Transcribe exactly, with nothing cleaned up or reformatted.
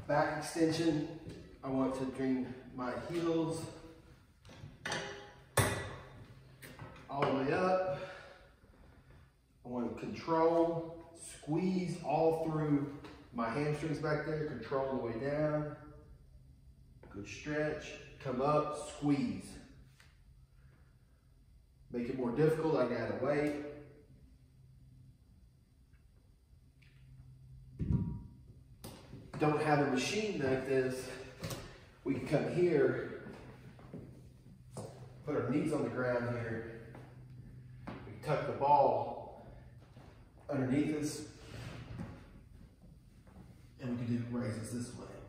back extension, I want to bring my heels all the way up. I want to control, squeeze all through my hamstrings back there, control the way down. Good stretch, come up, squeeze. Make it more difficult, I gotta wait. Don't have a machine like this, we can come here, put our knees on the ground here, we can tuck the ball underneath us, and we can do raises this way.